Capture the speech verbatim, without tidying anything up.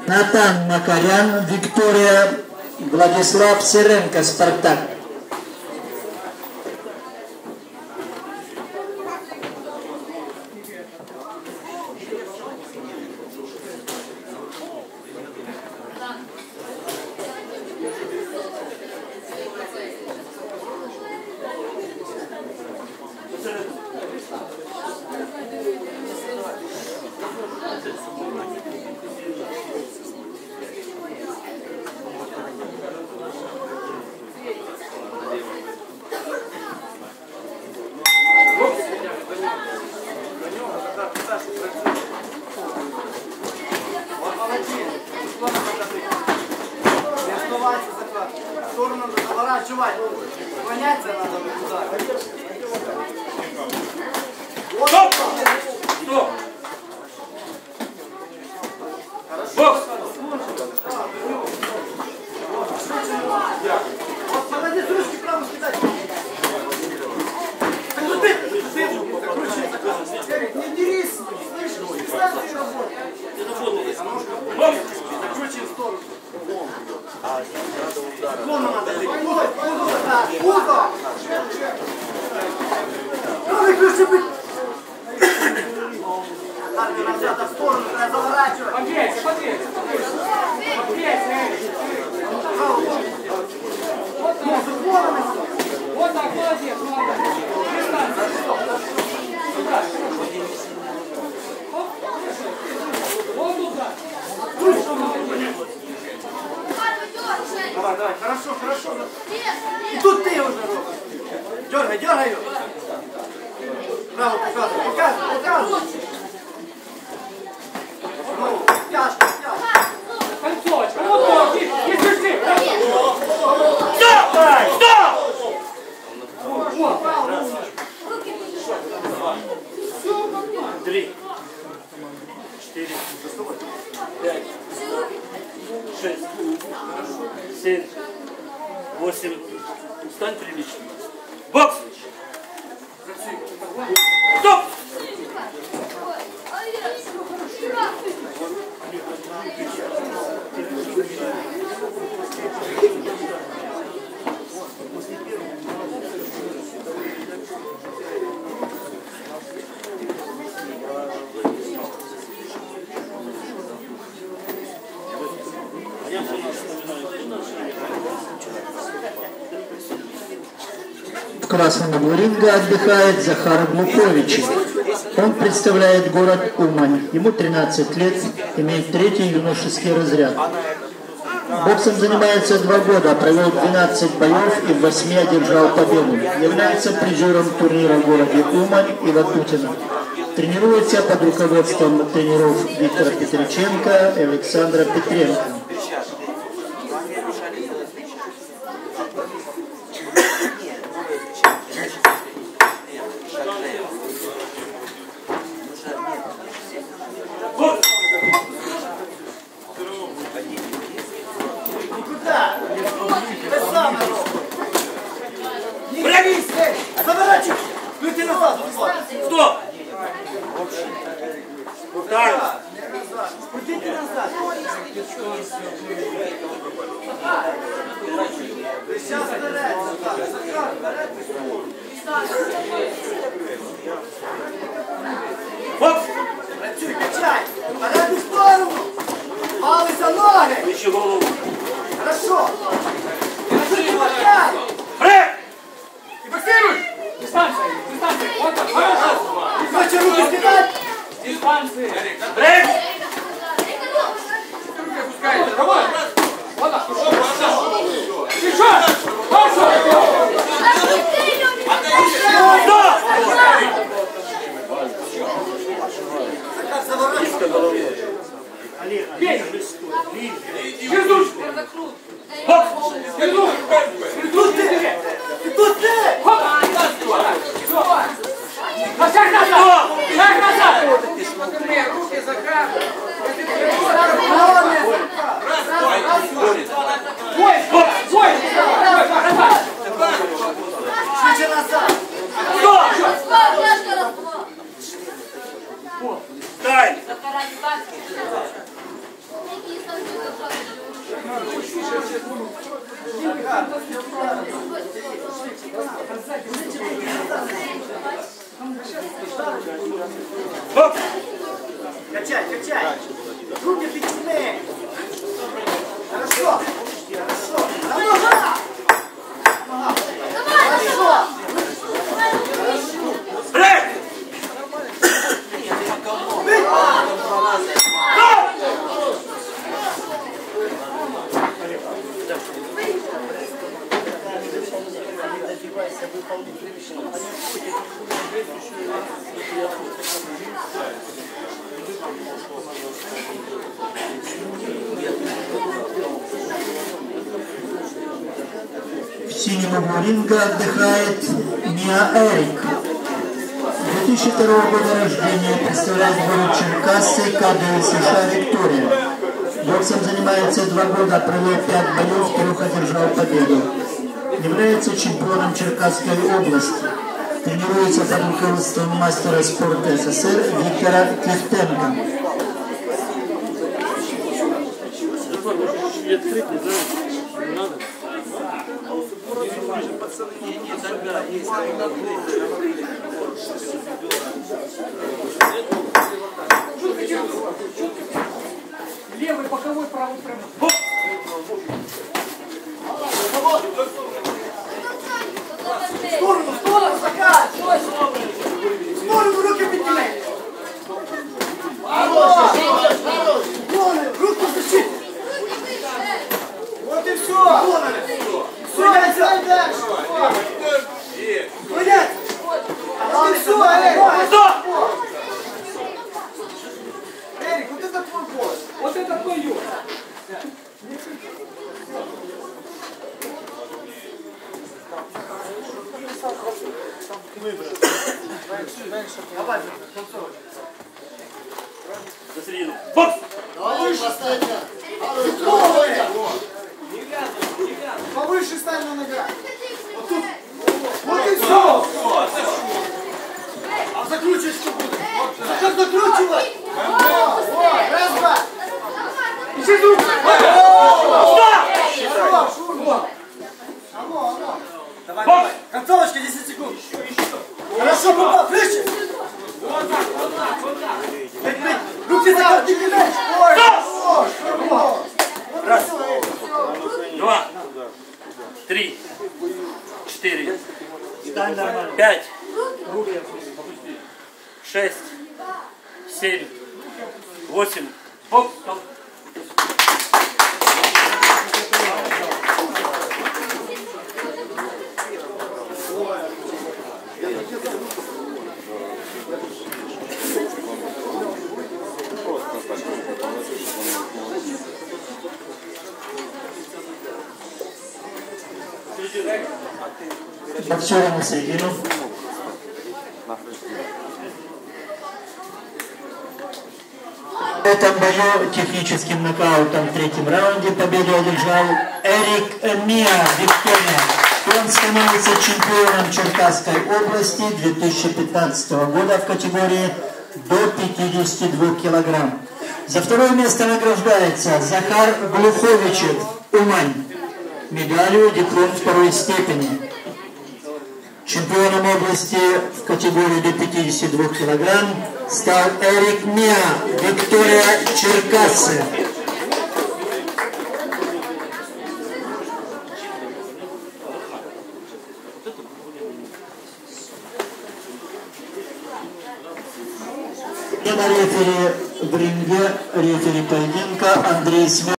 Натан Макарян, Виктория, Владислав Серенко, Спартак. Давай, давай, хорошо, хорошо. И тут ты уже робишь. Дергай, дергай ее. Право показывай, показывай, показывай. Ну, тяжко, тяжко. Концовочка, ну вот, и держи. Стоп! Стоп! Три, четыре, пять, шесть, семь, восемь. Встань прилично. Бокс! Стоп! В красном углу ринга отдыхает Захар Глухович. Он представляет город Умань. Ему тринадцать лет, имеет третий юношеский разряд. Боксом занимается два года, провел двенадцать боев и в восьми одержал победу. Является призером турнира в городе Умань и Ватутино. Тренируется под руководством тренеров Виктора Петриченко и Александра Петренко. Стоп! Да. Крутите назад. Сейчас вперед. Бокс! Працюй, качай. Вперед в сторону. Пали за ноги. Еще голову. Хорошо. Працюй, качай. Брейк! И боксируй. Дистанция! Дистанция! Вот так! Хорошо! Хочешь руки скидать? Дистанция! Брейк! Руки опускай! Давай! Вот так! Еще! Хорошо! Низко головой! Бей! Вернусь! Бокс! Вернусь! Тут ты! Тут ты! На шаг назад! Шаг назад! Руки закрывай! Бой! Бой! Бой! Шире назад! Дай! Руки підніми. Хорошо. Хорошо. Нога. Нога. Хорошо. Брейк! В синем углу ринга отдыхает Миа Эрик. две тысячи второго года рождения, представляет город Черкассы, КД США Виктория. Боксом занимается два года, провел пять боев, трех одержал победу. Является чемпионом Черкасской области. Тренируется под руководством мастера спорта СССР Виктора Киртенко. Левый боковой, правый прямой. В сторону, в сторону, закат! В сторону руки підніми! Хорош! Хорош! Руку защити! Вот и все! Все, все, дальше! Понять! Вот и все, Эрик! Эрик, вот это твой босс! Вот это твое. Давай, За середину. Бокс! повыше стань на ногах! Вот тут! Вот и все! А закручивать что будет? Как закручивать? Раз, два! Давай, давай. Концовочка, десять секунд. Хорошо, попал, выше. Руки закрути, не дай. Раз, два, три, четыре, пять, шесть, семь, восемь. Бокс, стоп. Боксеры на середину. В этом бою техническим нокаутом в третьем раунде победу одержал Эрик Миа Виктория. Он становится чемпионом Черкасской области две тысячи пятнадцатого года в категории до пятидесяти двух килограмм. За второе место награждается Захар Глуховичев, Умань, медалью диплом второй степени. Чемпионом области в категории до пятидесяти двух килограмм стал Эрик Миа, Виктория, Черкассы. И на рефери в ринге, рефери поединка Андрей Смирнов.